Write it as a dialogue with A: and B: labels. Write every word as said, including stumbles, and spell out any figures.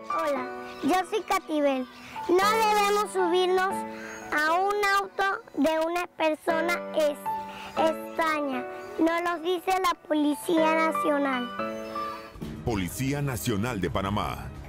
A: Hola, yo soy Catibel. No debemos subirnos a un auto de una persona es, extraña. Nos lo dice la Policía Nacional.
B: Policía Nacional de Panamá.